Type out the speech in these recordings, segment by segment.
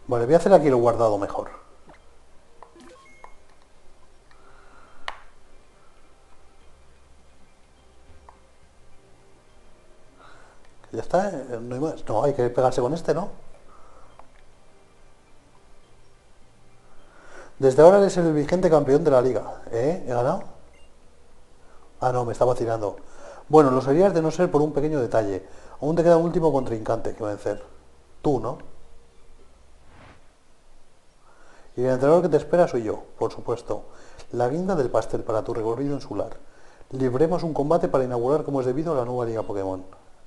Vale, voy a hacer aquí el guardado mejor. Ya está, no hay más. No, hay que pegarse con este, ¿no? Desde ahora eres el vigente campeón de la liga. ¿Eh? ¿He ganado? Ah, no, me estaba tirando. Bueno, lo serías de no ser por un pequeño detalle. Aún te queda un último contrincante que vencer. Tú, ¿no? Y el entrenador que te espera soy yo, por supuesto. La guinda del pastel para tu recorrido insular. Libremos un combate para inaugurar como es debido la nueva Liga Pokémon.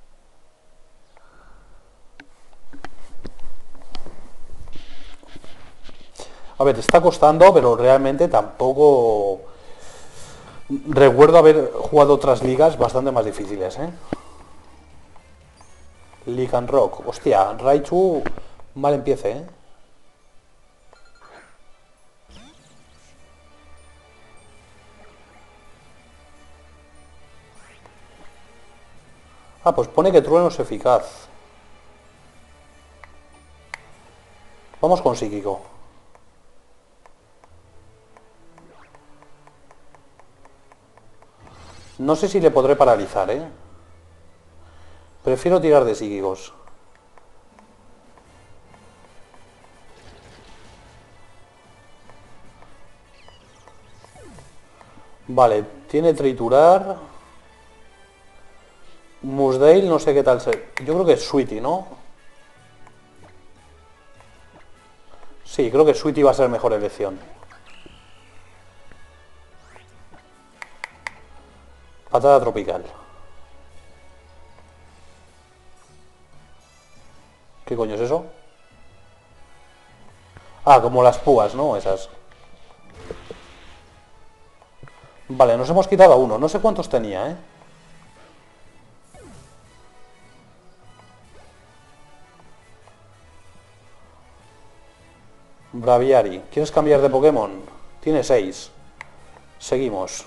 A ver, te está costando, pero realmente tampoco... Recuerdo haber jugado otras ligas bastante más difíciles, ¿eh? League and Rock. Hostia, Raichu mal empiece, ¿eh? Ah, pues pone que trueno es eficaz. Vamos con psíquico. No sé si le podré paralizar, ¿eh? Prefiero tirar de psíquicos. Vale, tiene triturar. Musdale, no sé qué tal ser. Yo creo que es Sweetie, ¿no? Sí, creo que Sweetie va a ser mejor elección. Patada tropical. ¿Qué coño es eso? Ah, como las púas, ¿no? Esas. Vale, nos hemos quitado a uno. No sé cuántos tenía, ¿eh? Braviary. ¿Quieres cambiar de Pokémon? Tiene 6. Seguimos.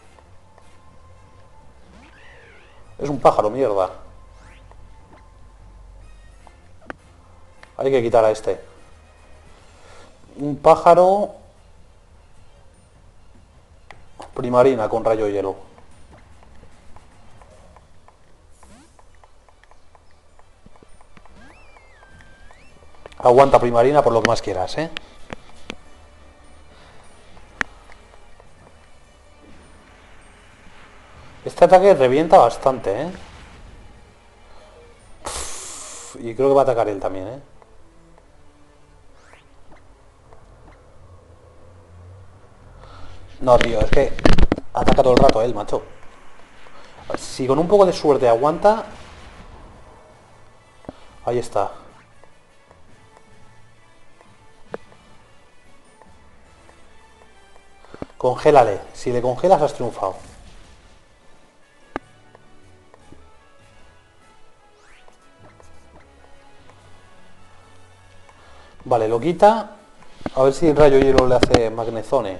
Es un pájaro, mierda. Hay que quitar a este. Un pájaro... Primarina con rayo hielo. Aguanta Primarina por lo que más quieras, ¿eh? Este ataque revienta bastante, ¿eh? Y creo que va a atacar él también, ¿eh? No, tío, es que ataca todo el rato él, macho. Si con un poco de suerte aguanta... Ahí está. Congélale. Si le congelas has triunfado. Vale, lo quita. A ver si el rayo hielo le hace Magnezone.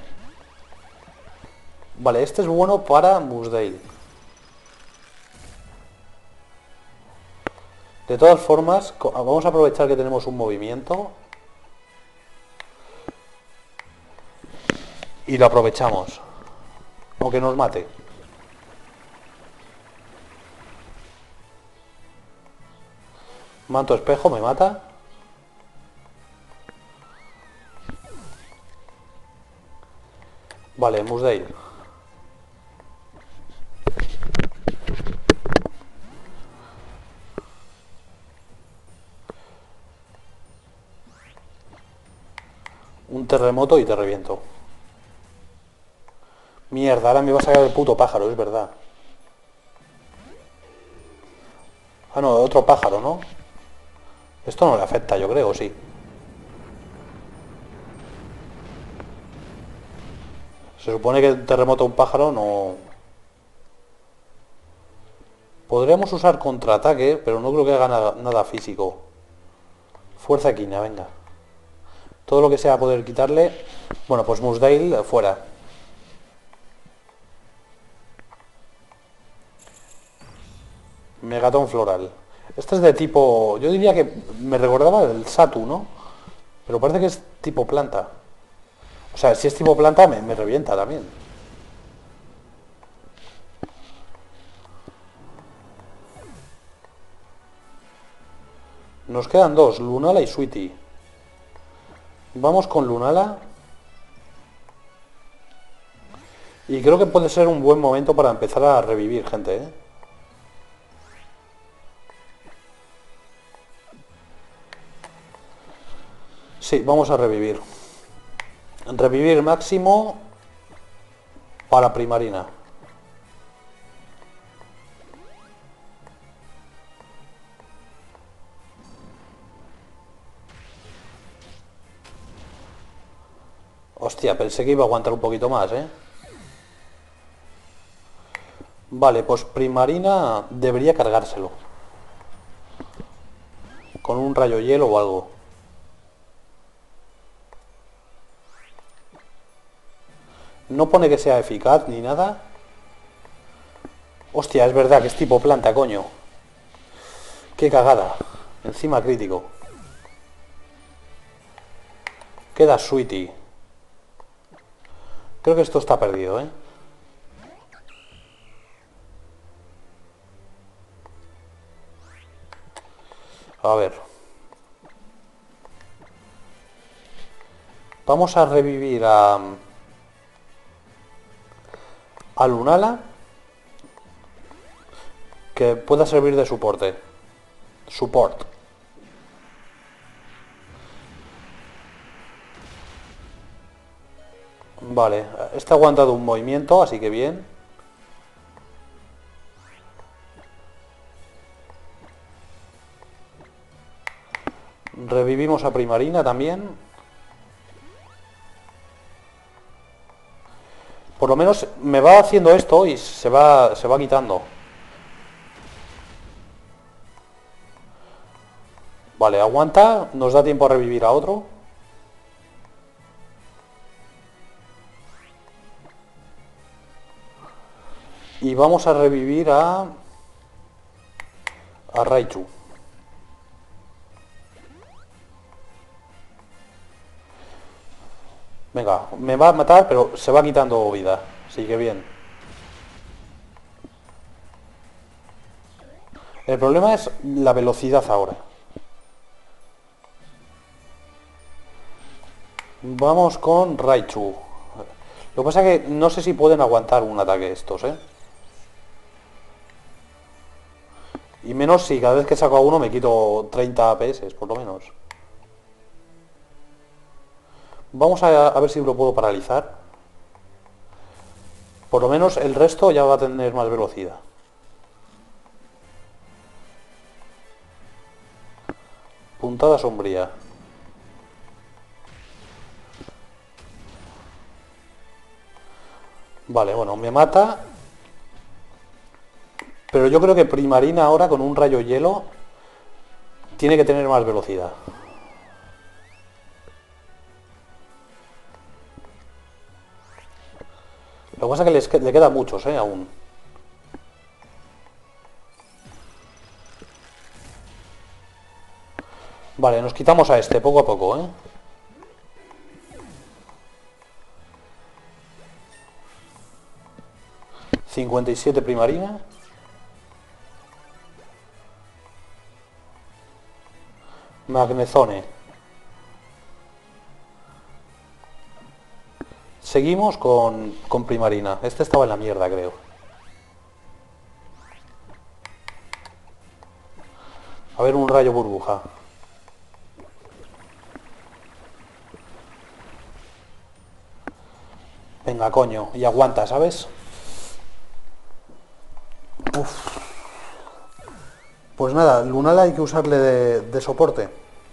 Vale, este es bueno para Musdale. De todas formas, vamos a aprovechar que tenemos un movimiento. Y lo aprovechamos. Aunque nos mate. Manto espejo, me mata. Vale, Musdale. Un terremoto y te reviento. Mierda, ahora me va a sacar el puto pájaro, es verdad. Ah, no, otro pájaro, ¿no? Esto no le afecta, yo creo, sí. Se supone que el terremoto a un pájaro no... Podríamos usar contraataque, pero no creo que haga nada físico. Fuerza equina, venga. Todo lo que sea poder quitarle... Bueno, pues Musdale fuera. Megatón floral. Este es de tipo... Yo diría que me recordaba el Satu, ¿no? Pero parece que es tipo planta. O sea, si es tipo planta me revienta también. Nos quedan dos, Lunala y Sweetie. Vamos con Lunala. Y creo que puede ser un buen momento para empezar a revivir gente, ¿eh? Sí, vamos a revivir. Revivir máximo para Primarina. Hostia, pensé que iba a aguantar un poquito más, ¿eh? Vale, pues Primarina debería cargárselo. Con un rayo hielo o algo. No pone que sea eficaz ni nada. Hostia, es verdad que es tipo planta, coño. Qué cagada. Encima crítico. Queda Sweetie. Creo que esto está perdido, ¿eh? A ver. Vamos a revivir a Lunala. Que pueda servir de soporte. Support. Vale, este ha aguantado un movimiento, así que bien. Revivimos a Primarina también. Por lo menos me va haciendo esto y se va quitando. Vale, aguanta, nos da tiempo a revivir a otro. Y vamos a revivir a Raichu. Venga, me va a matar, pero se va quitando vida. Así que bien. El problema es la velocidad ahora. Vamos con Raichu. Lo que pasa es que no sé si pueden aguantar un ataque estos, ¿eh? Y menos si cada vez que saco a uno me quito 30 PS, por lo menos. Vamos a ver si lo puedo paralizar. Por lo menos el resto ya va a tener más velocidad. Puntada sombría. Vale, bueno, me mata. Pero yo creo que Primarina ahora con un rayo hielo tiene que tener más velocidad. Lo que pasa es que le queda muchos, aún. Vale, nos quitamos a este poco a poco, 57 Primarina. Magnezone. Seguimos con Primarina. Este estaba en la mierda, creo. A ver, un rayo burbuja. Venga, coño. Y aguanta, ¿sabes? Uf. Pues nada, Lunala hay que usarle de soporte.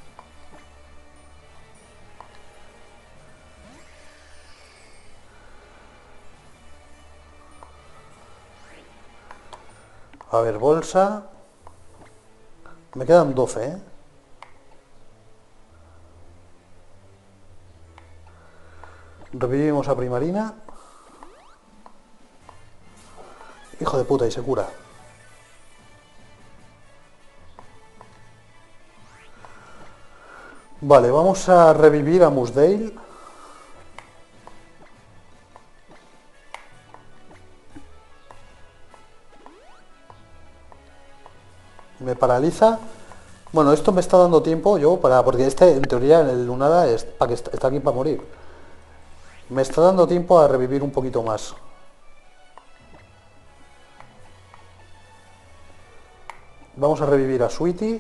A ver, bolsa. Me quedan 12, ¿eh? Revivimos a Primarina. Hijo de puta, y se cura. Vale, vamos a revivir a Mudsdale. Me paraliza. Bueno, esto me está dando tiempo yo para... Porque este, en teoría, el Lunala está aquí para morir. Me está dando tiempo a revivir un poquito más. Vamos a revivir a Sweetie.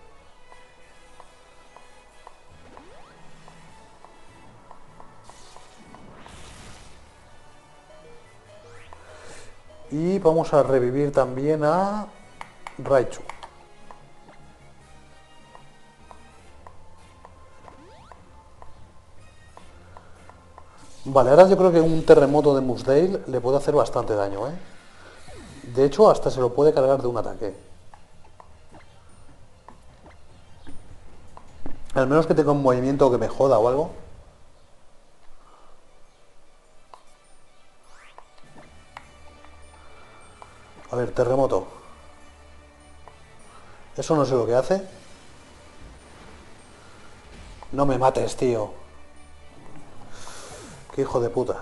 Y vamos a revivir también a Raichu. Vale, ahora yo creo que un terremoto de Mudsdale le puede hacer bastante daño, ¿eh? De hecho, hasta se lo puede cargar de un ataque. Al menos que tenga un movimiento que me joda o algo. A ver, terremoto. Eso no sé lo que hace. No me mates, tío. Qué hijo de puta.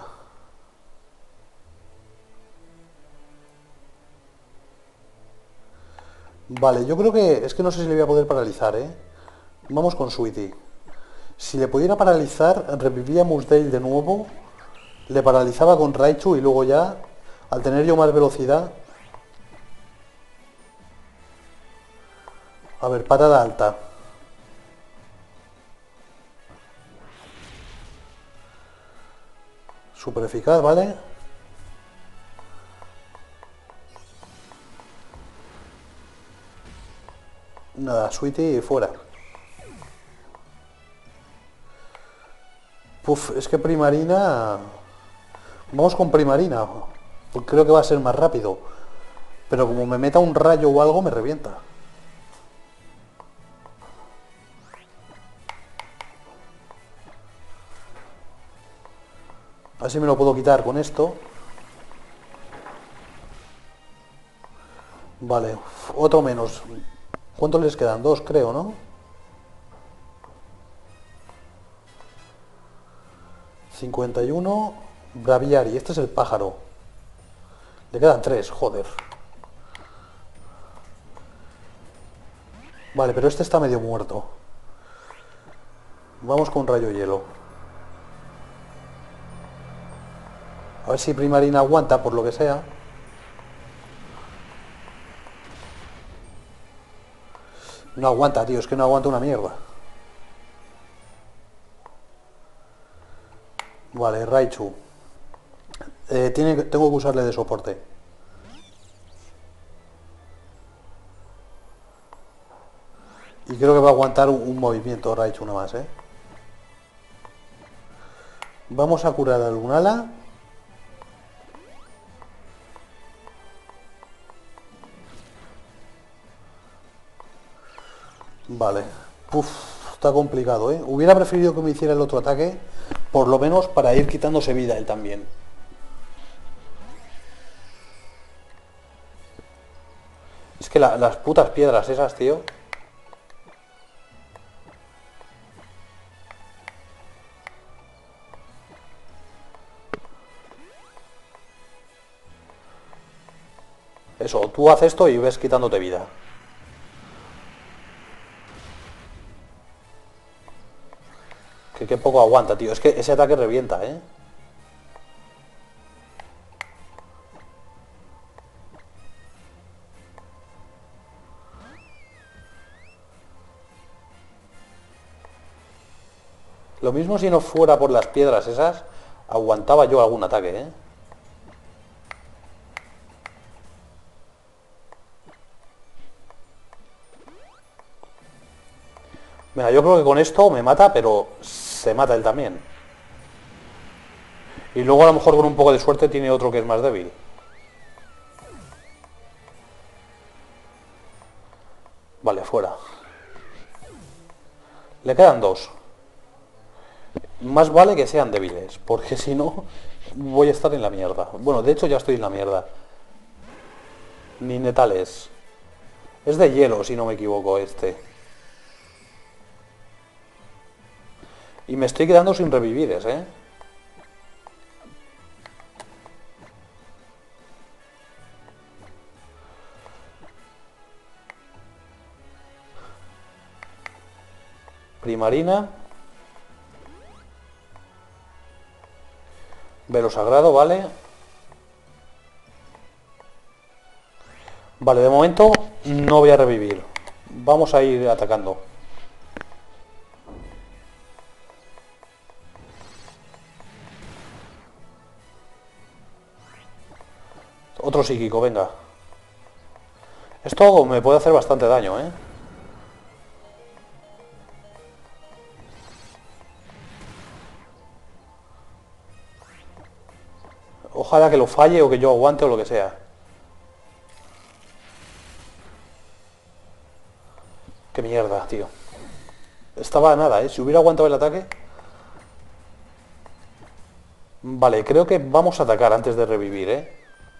Vale, yo creo que... Es que no sé si le voy a poder paralizar, ¿eh? Vamos con Sweetie. Si le pudiera paralizar, revivía Mudsdale de nuevo, le paralizaba con Raichu y luego ya, al tener yo más velocidad... A ver, patada alta. Súper eficaz, ¿vale? Nada, Sweetie fuera. Puf, es que Primarina... Vamos con Primarina. Porque creo que va a ser más rápido. Pero como me meta un rayo o algo, me revienta. Así me lo puedo quitar con esto. Vale, otro menos. ¿Cuántos les quedan? Dos, creo, ¿no? 51. Braviari, este es el pájaro. Le quedan tres, joder. Vale, pero este está medio muerto. Vamos con rayo hielo. A ver si Primarina aguanta, por lo que sea. No aguanta, tío, es que no aguanta una mierda. Vale, Raichu. Tengo que usarle de soporte. Y creo que va a aguantar un movimiento Raichu nada más, ¿eh? Vamos a curar a Lunala. Vale. Uf, está complicado, ¿eh? Hubiera preferido que me hiciera el otro ataque, por lo menos para ir quitándose vida él también. Es que las putas piedras esas, tío. Eso, tú haces esto y ves quitándote vida. Que poco aguanta, tío. Es que ese ataque revienta, ¿eh? Lo mismo si no fuera por las piedras esas, aguantaba yo algún ataque, ¿eh? Mira, yo creo que con esto me mata, pero se mata él también. Y luego a lo mejor con un poco de suerte tiene otro que es más débil. Vale, fuera. Le quedan dos. Más vale que sean débiles, porque si no voy a estar en la mierda. Bueno, de hecho ya estoy en la mierda. Ninetales. Es de hielo, si no me equivoco, este. Y me estoy quedando sin revivires, ¿eh? Primarina. Velo sagrado, vale. Vale, de momento no voy a revivir. Vamos a ir atacando. Otro psíquico, venga. Esto me puede hacer bastante daño, ¿eh? Ojalá que lo falle o que yo aguante o lo que sea. Qué mierda, tío. Estaba a nada, ¿eh? Si hubiera aguantado el ataque... Vale, creo que vamos a atacar antes de revivir, ¿eh?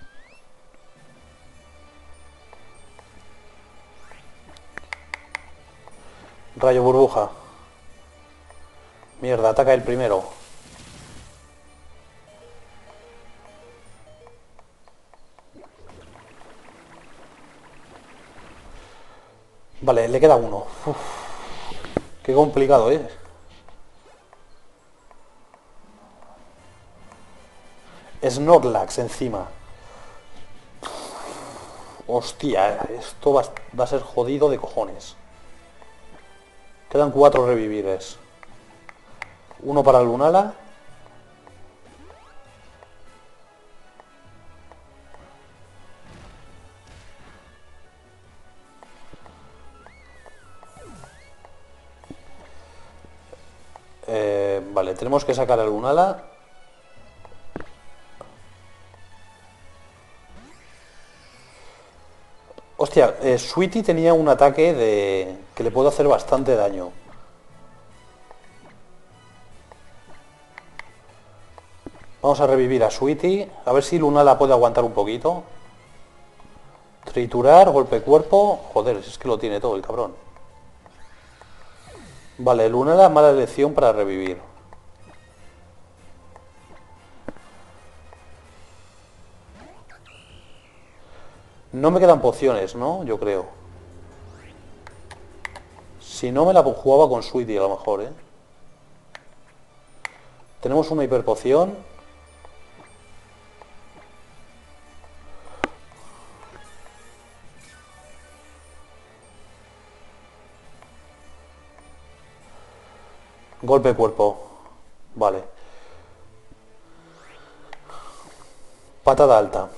Rayo burbuja. Mierda, ataca el primero. Vale, le queda uno. Uf, qué complicado, ¿eh? Snorlax encima. Hostia, esto va a ser jodido de cojones. Quedan 4 revivires. Uno para Lunala. Vale, tenemos que sacar a Lunala. Hostia, Sweetie tenía un ataque que le puede hacer bastante daño. Vamos a revivir a Sweetie. A ver si Lunala puede aguantar un poquito. Triturar, golpe cuerpo. Joder, es que lo tiene todo el cabrón. Vale, Lunala, mala elección para revivir. No me quedan pociones, ¿no? Yo creo. Si no, me la jugaba con Sweetie a lo mejor, ¿eh? Tenemos una hiperpoción. Golpe cuerpo. Vale. Patada alta.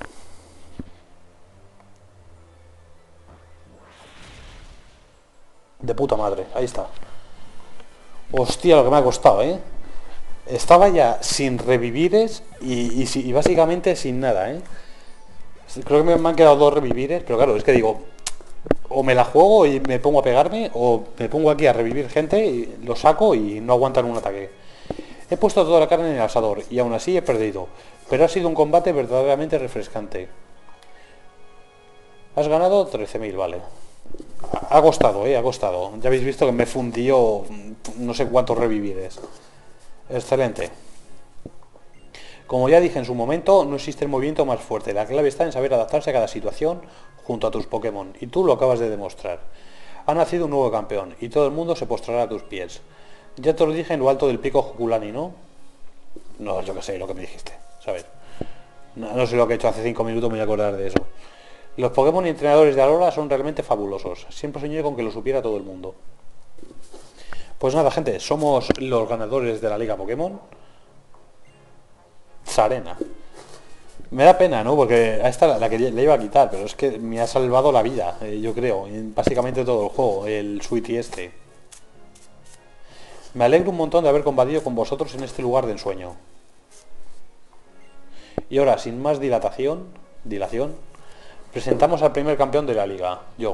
De puta madre, ahí está. Hostia, lo que me ha costado, ¿eh? Estaba ya sin revivires y básicamente sin nada, ¿eh? Creo que me han quedado 2 revivires, pero claro, es que digo, o me la juego y me pongo a pegarme, o me pongo aquí a revivir gente, y lo saco y no aguantan un ataque. He puesto toda la carne en el asador y aún así he perdido, pero ha sido un combate verdaderamente refrescante. Has ganado 13.000, vale. Ha costado, ha costado. Ya habéis visto que me fundió no sé cuántos revivires. Excelente. Como ya dije en su momento, no existe el movimiento más fuerte. La clave está en saber adaptarse a cada situación junto a tus Pokémon. Y tú lo acabas de demostrar. Ha nacido un nuevo campeón y todo el mundo se postrará a tus pies. Ya te lo dije en lo alto del pico Jokulani, ¿no? No, yo que sé lo que me dijiste, ¿sabes? No sé lo que he hecho hace 5 minutos, me voy a acordar de eso. Los Pokémon y entrenadores de Alola son realmente fabulosos. Siempre soñé con que lo supiera todo el mundo. Pues nada, gente, somos los ganadores de la Liga Pokémon. Sarena. Me da pena, ¿no? Porque a esta la que le iba a quitar, pero es que me ha salvado la vida, yo creo, en básicamente todo el juego, el Sweetie este. Me alegro un montón de haber combatido con vosotros en este lugar de ensueño. Y ahora, sin más dilación, presentamos al primer campeón de la liga, yo.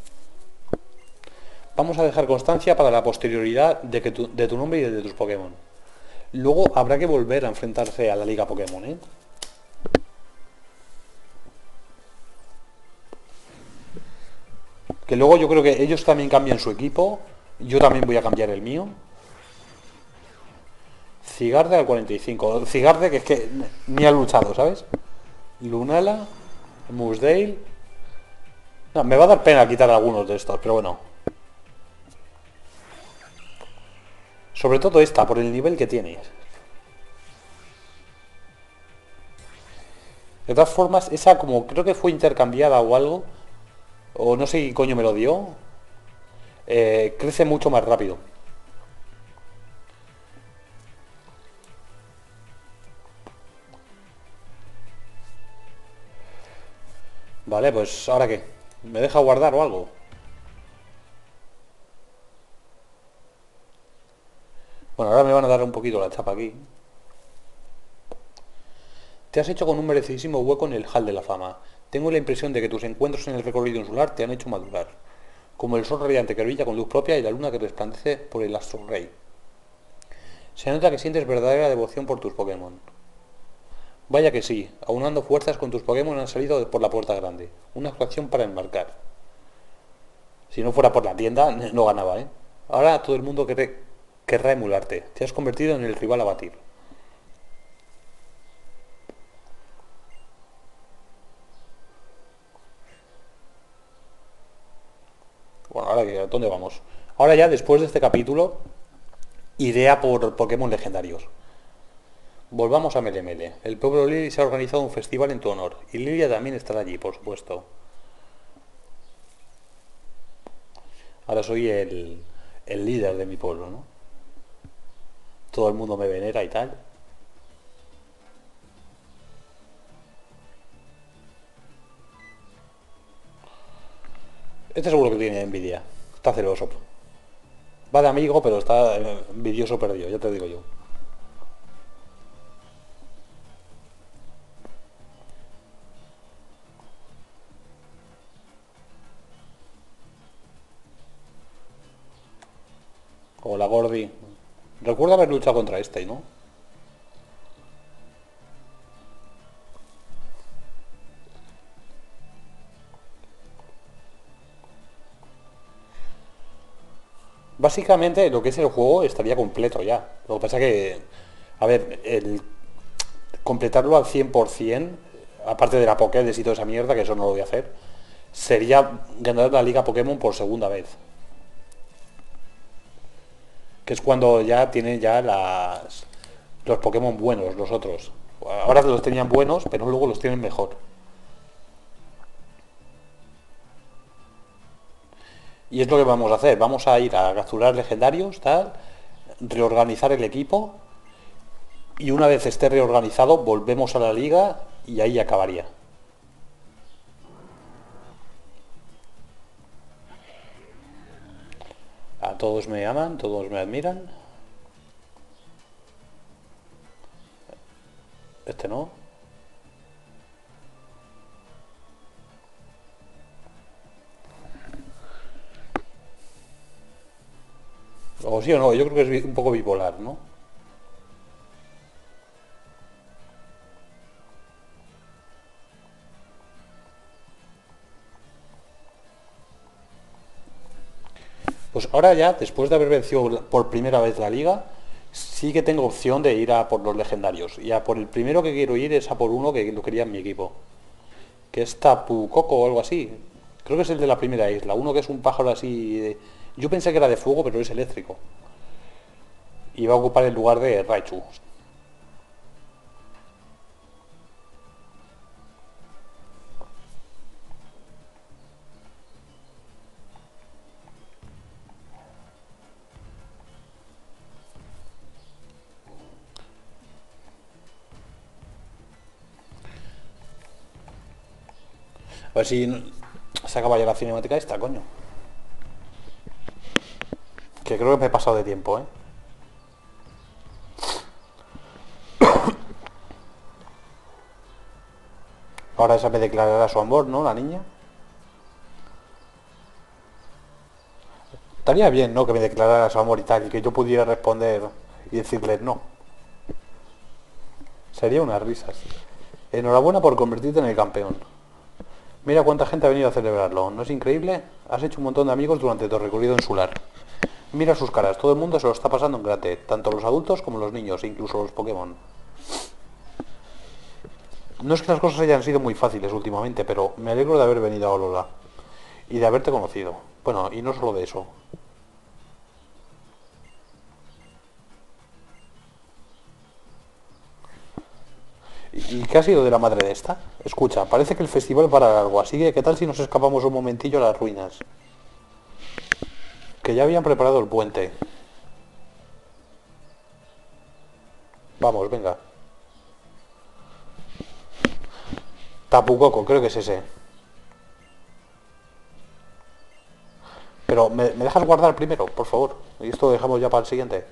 Vamos a dejar constancia para la posterioridad de tu nombre y de tus Pokémon. Luego habrá que volver a enfrentarse a la liga Pokémon, ¿eh? Que luego yo creo que ellos también cambian su equipo. Yo también voy a cambiar el mío. Cigarde al 45. Cigarde que es que ni ha luchado, ¿sabes? Lunala, Musdale. No, me va a dar pena quitar algunos de estos, pero bueno. Sobre todo esta, por el nivel que tiene. De todas formas, esa como creo que fue intercambiada o algo, o no sé qué coño me lo dio, crece mucho más rápido. Vale, pues ¿ahora qué? ¿Me deja guardar o algo? Bueno, ahora me van a dar un poquito la chapa aquí. Te has hecho con un merecidísimo hueco en el Hall de la Fama. Tengo la impresión de que tus encuentros en el recorrido insular te han hecho madurar, como el sol radiante que brilla con luz propia y la luna que resplandece por el astro rey. Se nota que sientes verdadera devoción por tus Pokémon. Vaya que sí, aunando fuerzas con tus Pokémon han salido por la puerta grande. Una actuación para enmarcar. Si no fuera por la tienda, no ganaba, ¿eh? Ahora todo el mundo querrá emularte. Te has convertido en el rival a batir. Bueno, ahora que, ¿dónde vamos? Ahora ya, después de este capítulo, iré a por Pokémon legendarios. Volvamos a Melemele. El pueblo Lili se ha organizado un festival en tu honor. Y Lilia también estará allí, por supuesto. Ahora soy el líder de mi pueblo, ¿no? Todo el mundo me venera y tal. Este seguro que tiene envidia. Está celoso. Va de amigo, pero está envidioso perdido, ya te digo yo. Hola, Gordy. Recuerdo haber luchado contra este, ¿no? Básicamente lo que es el juego estaría completo ya. Lo que pasa que, a ver, el completarlo al 100%, aparte de la Pokédex y toda esa mierda, que eso no lo voy a hacer, sería ganar la Liga Pokémon por segunda vez. Que es cuando ya tienen ya los Pokémon buenos, los otros. Ahora los tenían buenos, pero luego los tienen mejor. Y es lo que vamos a hacer. Vamos a ir a capturar legendarios, tal, reorganizar el equipo. Y una vez esté reorganizado, volvemos a la liga y ahí acabaría. A todos me aman, todos me admiran. Este no. O sí o no, yo creo que es un poco bipolar, ¿no? Pues ahora ya, después de haber vencido por primera vez la liga, sí que tengo opción de ir a por los legendarios. Y a por el primero que quiero ir es a por uno que lo quería en mi equipo. Que es Tapu Koko o algo así. Creo que es el de la primera isla. Uno que es un pájaro así... Yo pensé que era de fuego, pero es eléctrico. Y va a ocupar el lugar de Raichu. A ver si se acaba ya la cinemática esta, coño. Que creo que me he pasado de tiempo, ¿eh? Ahora esa me declarará su amor, ¿no? La niña. Estaría bien, ¿no? Que me declarara su amor y tal, y que yo pudiera responder y decirle no. Sería unas risas. Enhorabuena por convertirte en el campeón. Mira cuánta gente ha venido a celebrarlo. ¿No es increíble? Has hecho un montón de amigos durante tu recorrido insular. Mira sus caras, todo el mundo se lo está pasando en grande, tanto los adultos como los niños, e incluso los Pokémon. No es que las cosas hayan sido muy fáciles últimamente, pero me alegro de haber venido a Olola y de haberte conocido. Bueno, y no solo de eso. ¿Y qué ha sido de la madre de esta? Escucha, parece que el festival va para largo, así que ¿qué tal si nos escapamos un momentillo a las ruinas? Que ya habían preparado el puente. Vamos, venga. Tapu Koko, creo que es ese. Pero, ¿me dejas guardar primero, por favor? Y esto lo dejamos ya para el siguiente.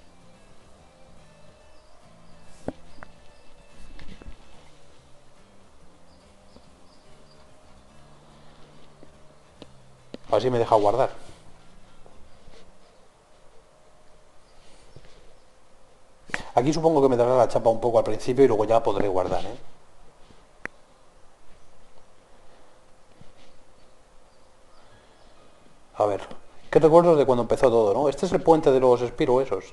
Así me deja guardar. Aquí supongo que me dará la chapa un poco al principio y luego ya podré guardar, ¿eh? A ver, ¿qué recuerdos de cuando empezó todo, no? Este es el puente de los Spiro esos.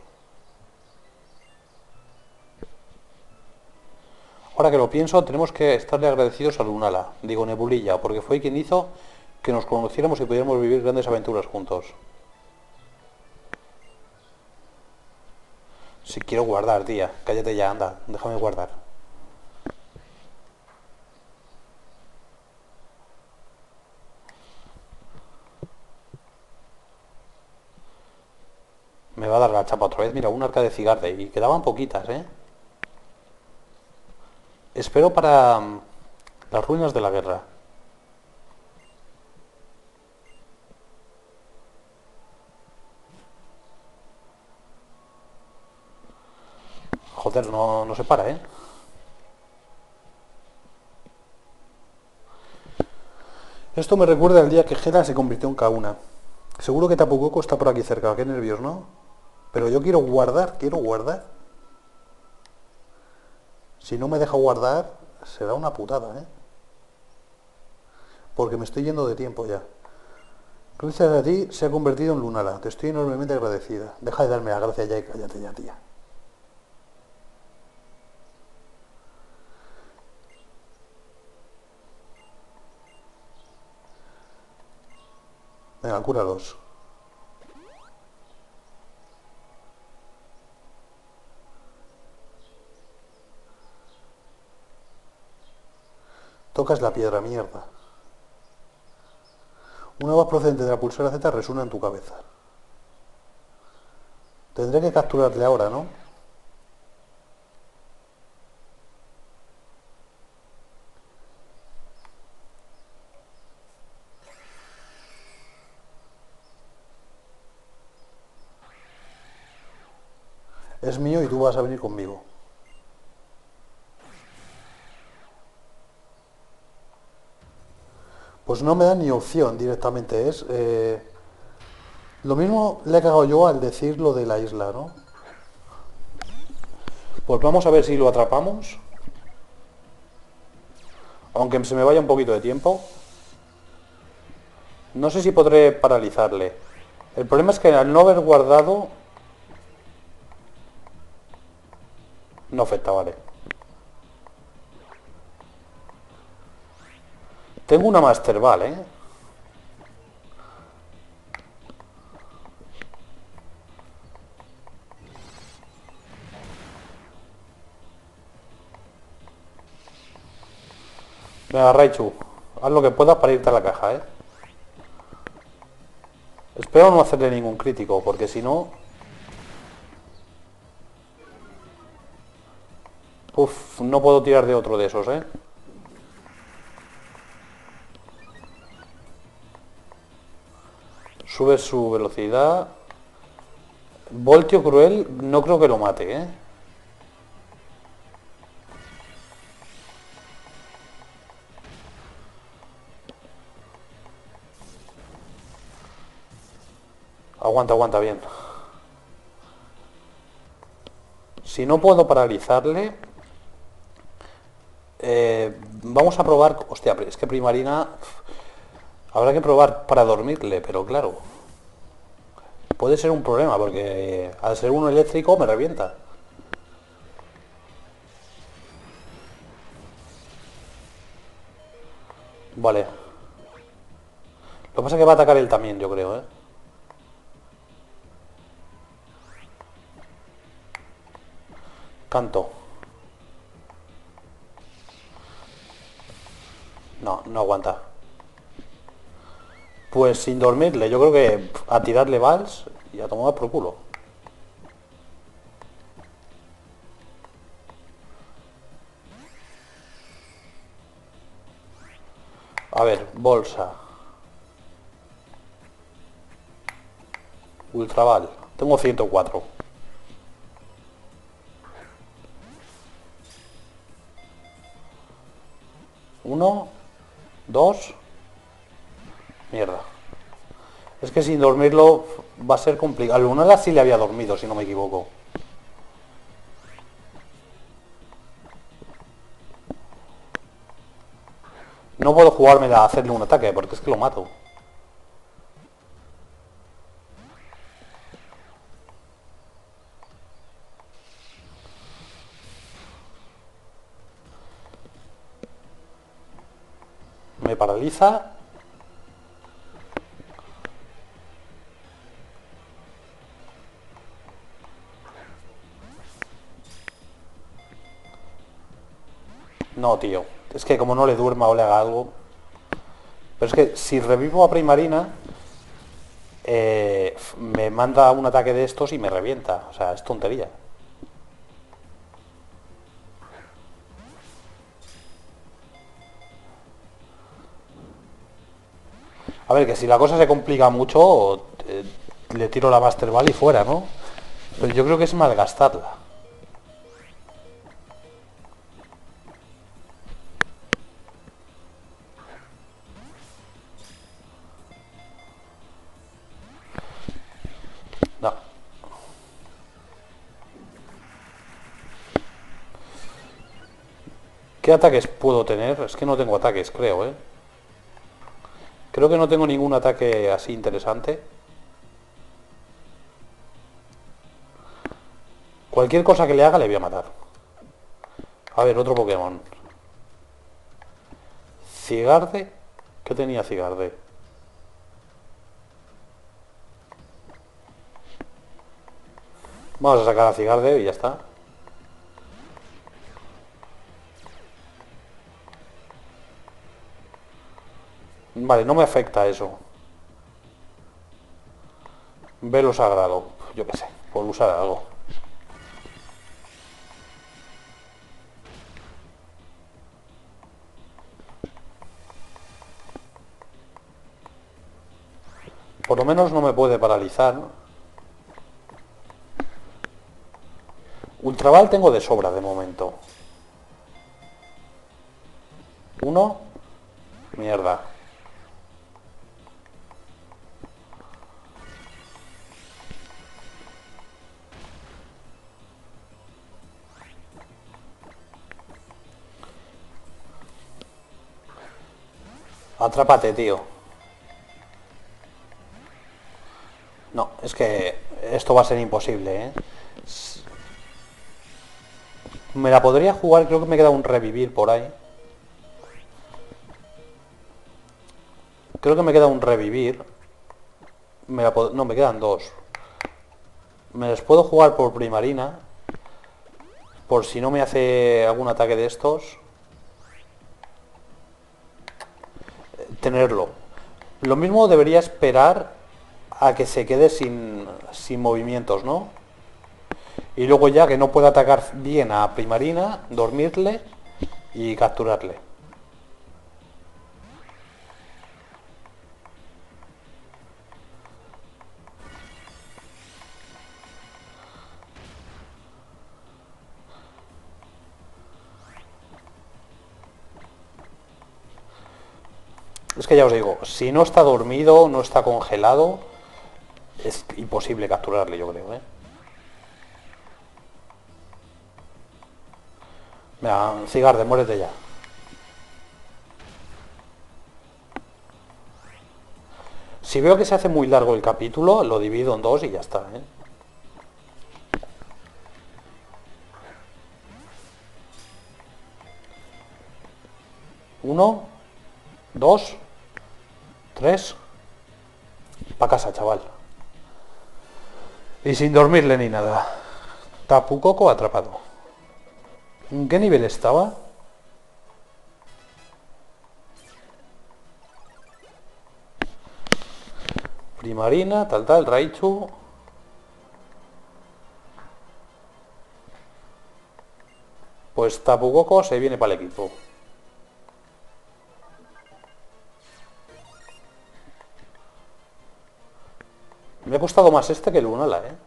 Ahora que lo pienso, tenemos que estarle agradecidos a Lunala, digo Nebulilla, porque fue quien hizo que nos conociéramos y pudiéramos vivir grandes aventuras juntos. Si quiero guardar, tía, cállate ya, anda, déjame guardar. Me va a dar la chapa otra vez, mira, un arca de cigarde, y quedaban poquitas, ¿eh? Espero para las ruinas de la guerra. Joder, no se para, ¿eh? Esto me recuerda al día que Gela se convirtió en Kauna. Seguro que Tapu Koko está por aquí cerca, qué nervios, ¿no? Pero yo quiero guardar, quiero guardar. Si no me deja guardar, será una putada, ¿eh? Porque me estoy yendo de tiempo ya. Gracias a ti se ha convertido en Lunala. Te estoy enormemente agradecida. Deja de darme la gracia ya y cállate ya, tía. Venga, cúralos. Tocas la piedra, mierda. Una voz procedente de la pulsera Z resuena en tu cabeza. Tendré que capturarle ahora, ¿no? Es mío y tú vas a venir conmigo. Pues no me da ni opción directamente. Es lo mismo le he cagado yo al decir lo de la isla, ¿no? Pues vamos a ver si lo atrapamos. Aunque se me vaya un poquito de tiempo. No sé si podré paralizarle. El problema es que al no haber guardado... No afecta, vale. Tengo una Master Ball, ¿eh? Venga, Raichu, haz lo que puedas para irte a la caja, ¿eh? Espero no hacerle ningún crítico, porque si no... Uf, no puedo tirar de otro de esos, ¿eh? Sube su velocidad. Voltio Cruel no creo que lo mate, ¿eh? Aguanta, aguanta bien. Si no puedo paralizarle... vamos a probar... Hostia, es que Primarina... Habrá que probar para dormirle, pero claro... puede ser un problema, porque al ser uno eléctrico me revienta. Vale. Lo que pasa es que va a atacar él también, yo creo, ¿eh? Canto. No, no aguanta. Pues sin dormirle, yo creo que a tirarle vals y a tomar por culo. A ver, bolsa. Ultraval. Tengo 104. Uno, dos. Mierda. Es que sin dormirlo va a ser complicado. Al Lunala sí le había dormido, si no me equivoco. No puedo jugármela a hacerle un ataque, porque es que lo mato. Me paraliza. No, tío. Es que como no le duerma o le haga algo... Pero es que si revivo a Primarina... me manda un ataque de estos y me revienta. O sea, es tontería. A ver, que si la cosa se complica mucho, le tiro la Master Ball y fuera, ¿no? Pero yo creo que es malgastarla. No. ¿Qué ataques puedo tener? Es que no tengo ataques, creo, ¿eh? Creo que no tengo ningún ataque así interesante. Cualquier cosa que le haga le voy a matar. A ver, otro Pokémon. Cigarde. ¿Qué tenía Cigarde? Vamos a sacar a Cigarde y ya está. Vale, no me afecta eso. Velo sagrado. Yo qué sé, por usar algo. Por lo menos no me puede paralizar. Ultraval tengo de sobra de momento. Uno. Mierda. Atrápate, tío. No, es que esto va a ser imposible, ¿eh? Me la podría jugar, creo que me queda un revivir por ahí. Creo que me queda un revivir. No, me quedan dos. Me les puedo jugar por Primarina. Por si no me hace algún ataque de estos. Tenerlo. Lo mismo debería esperar a que se quede sin movimientos, ¿no? Y luego ya que no pueda atacar bien a Primarina, dormirle y capturarle. Es que ya os digo, si no está dormido, no está congelado, es imposible capturarle, yo creo, ¿eh? Venga, Cigarde, muérete ya. Si veo que se hace muy largo el capítulo, lo divido en dos y ya está, ¿eh? Uno, dos, tres, pa' casa, chaval. Y sin dormirle ni nada. Tapu Koko atrapado. ¿En qué nivel estaba? Primarina, tal, Raichu. Pues Tapu Koko se viene para el equipo. Me ha costado más este que el Lunala, ¿eh?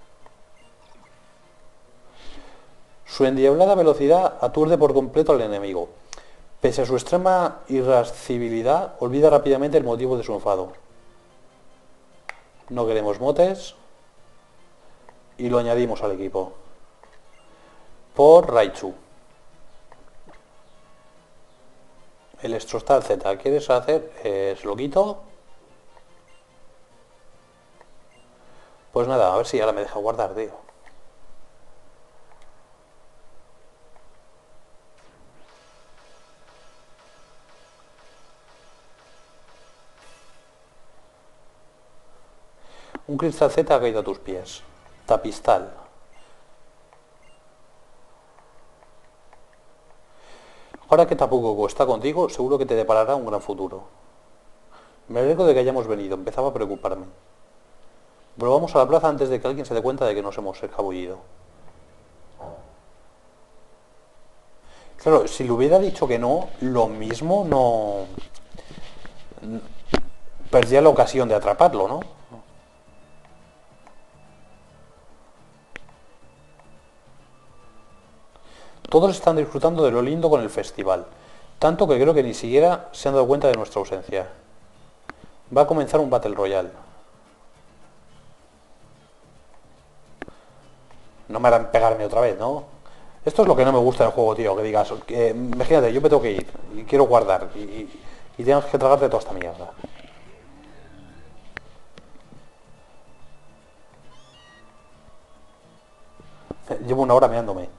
Su endiablada velocidad aturde por completo al enemigo. Pese a su extrema irascibilidad, olvida rápidamente el motivo de su enfado. No queremos motes. Y lo añadimos al equipo. Por Raichu. Electrostar Z. ¿Quieres hacer? Se lo quito. Pues nada, a ver si ahora me deja guardar, tío. Un cristal Z ha caído a tus pies. Tapistal. Ahora que Tapu Koko está contigo, seguro que te deparará un gran futuro. Me alegro de que hayamos venido, empezaba a preocuparme. Volvamos a la plaza antes de que alguien se dé cuenta de que nos hemos escabullido. Claro, si le hubiera dicho que no, lo mismo no... perdía la ocasión de atraparlo, ¿no? Todos están disfrutando de lo lindo con el festival, tanto que creo que ni siquiera se han dado cuenta de nuestra ausencia. Va a comenzar un Battle Royale. No me harán pegarme otra vez, ¿no? Esto es lo que no me gusta del juego, tío, que digas, imagínate, yo me tengo que ir y quiero guardar y tienes que tragarte toda esta mierda. Llevo una hora meándome.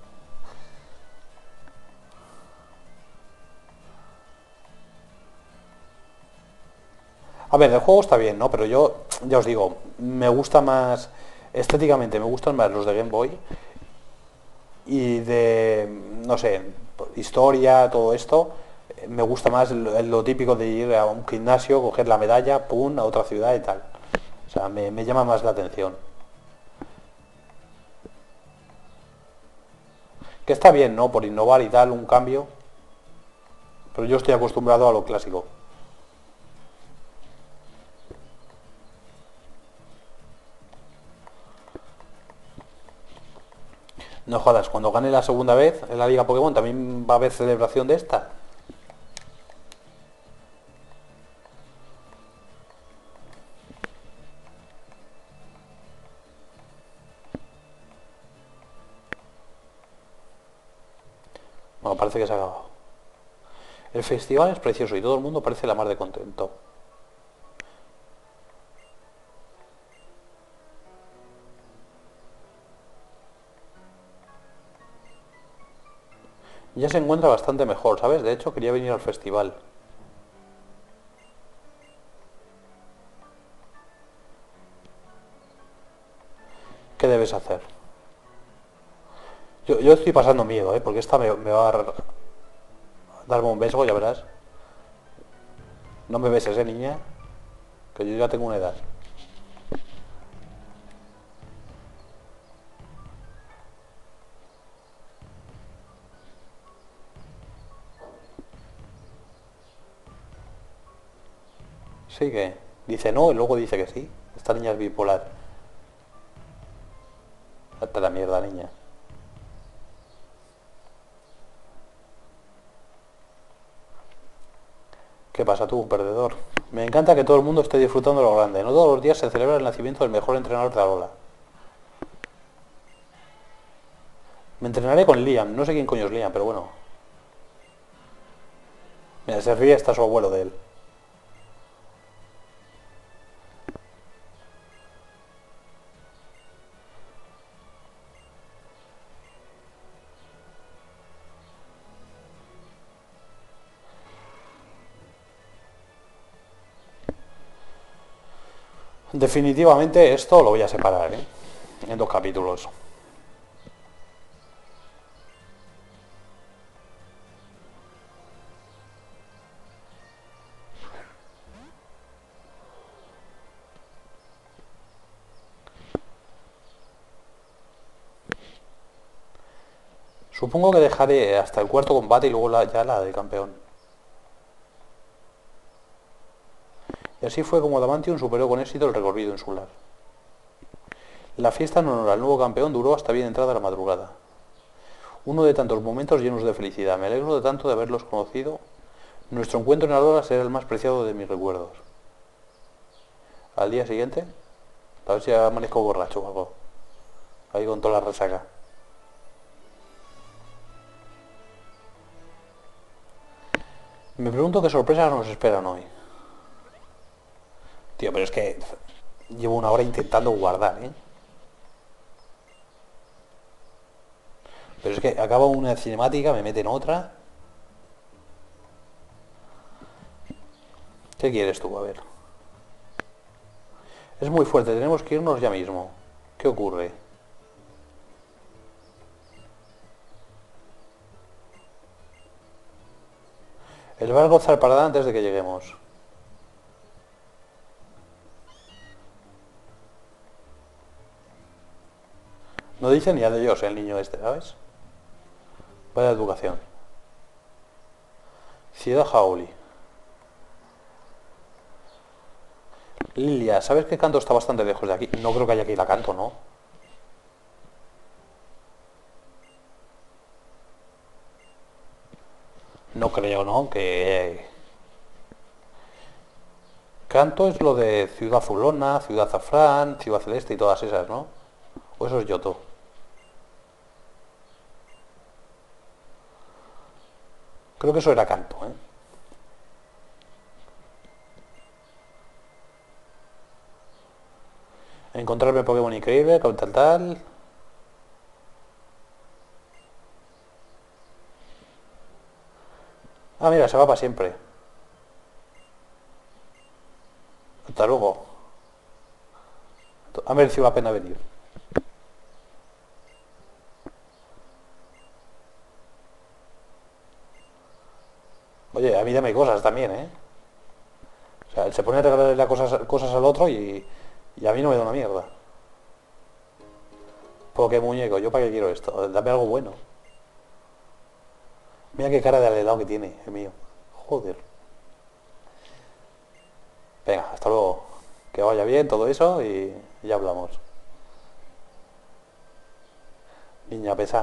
A ver, el juego está bien, ¿no? Pero yo, ya os digo, me gusta más, estéticamente me gustan más los de Game Boy y de, no sé, historia, todo esto, me gusta más lo típico de ir a un gimnasio, coger la medalla, pum, a otra ciudad y tal. O sea, me llama más la atención. Que está bien, ¿no? Por innovar y tal, un cambio. Pero yo estoy acostumbrado a lo clásico. No jodas, cuando gane la segunda vez en la Liga Pokémon también va a haber celebración de esta. Bueno, parece que se ha acabado. El festival es precioso y todo el mundo parece la mar de contento. Ya se encuentra bastante mejor, ¿sabes? De hecho, quería venir al festival. ¿Qué debes hacer? Yo estoy pasando miedo, ¿eh? Porque esta me va a darme un beso, ya verás. No me beses, niña. Que yo ya tengo una edad. Sí que dice no y luego dice que sí. Esta niña es bipolar. Hasta la mierda, niña. ¿Qué pasa tú, perdedor? Me encanta que todo el mundo esté disfrutando lo grande. No todos los días se celebra el nacimiento del mejor entrenador de Alola. Me entrenaré con Liam. No sé quién coño es Liam, pero bueno. Mira, se ríe hasta su abuelo de él. Definitivamente esto lo voy a separar, ¿eh? En dos capítulos. Supongo que dejaré hasta el cuarto combate y luego ya la de campeón. Y así fue como Adamantium superó con éxito el recorrido insular. La fiesta en honor al nuevo campeón duró hasta bien entrada la madrugada. Uno de tantos momentos llenos de felicidad. Me alegro de tanto de haberlos conocido. Nuestro encuentro en Aurora será el más preciado de mis recuerdos. Al día siguiente, a ver si amanezco borracho o algo. Ahí con toda la resaca. Me pregunto qué sorpresas nos esperan hoy. Tío, pero es que llevo una hora intentando guardar, ¿eh? Pero es que acaba una cinemática, me meten otra. ¿Qué quieres tú? A ver. Es muy fuerte, tenemos que irnos ya mismo. ¿Qué ocurre? El barco zarpará antes de que lleguemos. No dice ni adiós el niño este, ¿sabes? Vaya educación. Ciudad Jauli. Lilia, ¿sabes que Canto está bastante lejos de aquí? No creo que haya que ir a Canto, ¿no? No creo, ¿no? Que... Canto es lo de Ciudad Azulona, Ciudad Azafrán, Ciudad Celeste y todas esas, ¿no? O eso es Yoto. Creo que eso era Canto, ¿eh? Encontrarme Pokémon increíble, tal tal. Ah, mira, se va para siempre. Hasta luego. Ha merecido la pena venir. Oye, a mí dame cosas también, ¿eh? O sea, él se pone a regalarle las cosas al otro y a mí no me da una mierda. Porque muñeco, ¿yo para qué quiero esto? Dame algo bueno. Mira qué cara de alelado que tiene, el mío. Joder. Venga, hasta luego. Que vaya bien todo eso y ya hablamos. Niña pesa.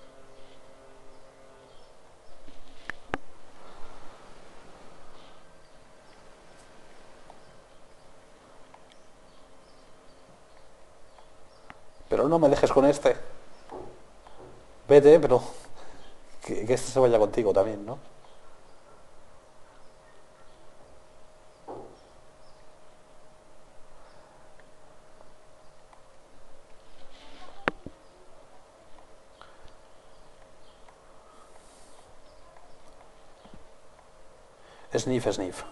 Pero no me dejes con este. Vete, pero que este se vaya contigo también, ¿no? Sniff, sniff.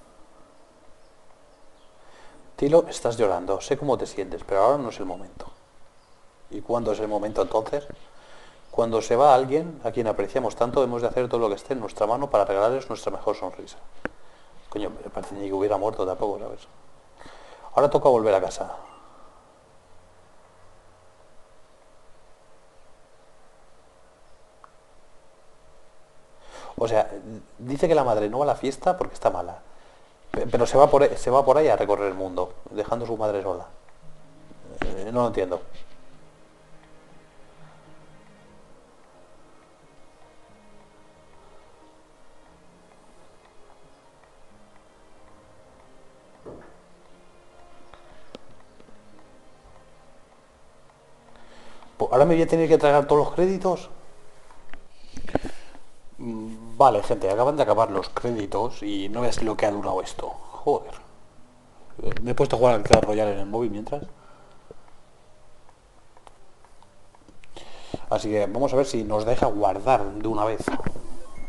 Tilo, estás llorando. Sé cómo te sientes, pero ahora no es el momento. ¿Y cuándo es el momento entonces? Cuando se va alguien a quien apreciamos tanto, hemos de hacer todo lo que esté en nuestra mano para regalarles nuestra mejor sonrisa. Coño, me parece ni que hubiera muerto tampoco, ¿sabes? Ahora toca volver a casa. O sea, dice que la madre no va a la fiesta porque está mala. Pero se va por ahí a recorrer el mundo, dejando a su madre sola. No lo entiendo. Pues ahora me voy a tener que tragar todos los créditos. Vale, gente, acaban de acabar los créditos y no veas lo que ha durado esto. Joder. Me he puesto a jugar al Clash Royale en el móvil mientras. Así que vamos a ver si nos deja guardar de una vez.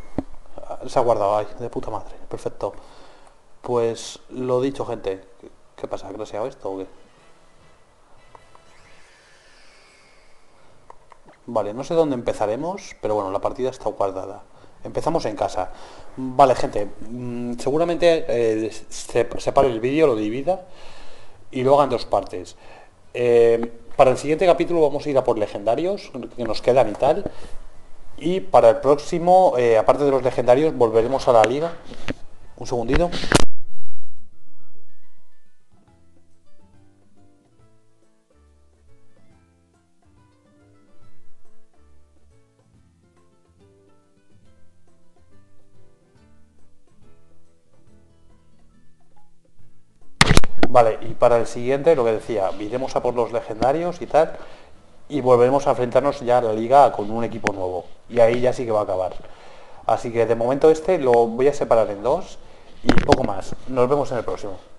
Se ha guardado ahí, de puta madre. Perfecto. Pues lo dicho, gente. ¿Qué pasa? ¿Ha crasheado esto o qué? Vale, no sé dónde empezaremos, pero bueno, la partida está guardada. Empezamos en casa. Vale, gente, seguramente separe el vídeo, lo divida y lo haga en dos partes. Para el siguiente capítulo vamos a ir a por legendarios, que nos quedan y tal. Y para el próximo, aparte de los legendarios, volveremos a la liga. Un segundito. Vale, y para el siguiente, lo que decía, iremos a por los legendarios y tal, y volveremos a enfrentarnos ya a la liga con un equipo nuevo. Y ahí ya sí que va a acabar. Así que de momento este lo voy a separar en dos y poco más. Nos vemos en el próximo.